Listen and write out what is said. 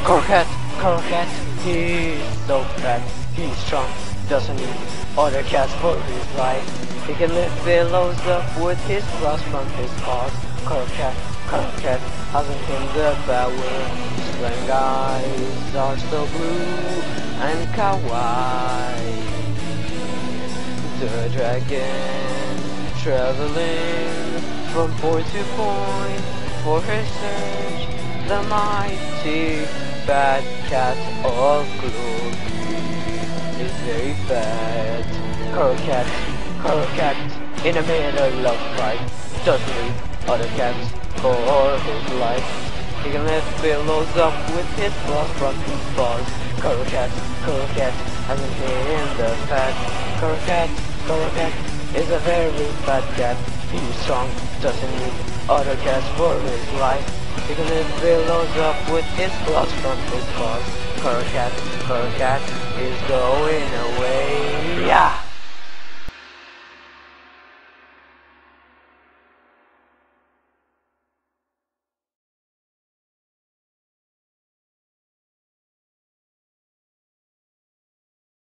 Cat, he's so fat, he's strong, doesn't need other cats for his life. He can lift pillows up with his claws from his paws. Cat hasn't him the power. His blank eyes are so blue and kawaii. The dragon traveling from point to point for his search. The mighty bad cat of glory is very fat. Cat in the middle of fight doesn't need other cats for his life. He can lift pillows up with his claws from his paws. Cat hasn't him the fat. Cat is a very fat cat. He's strong, doesn't need other cats for his life. He can lift pillows up with his claws from his paws. Cat is going away. Yeah!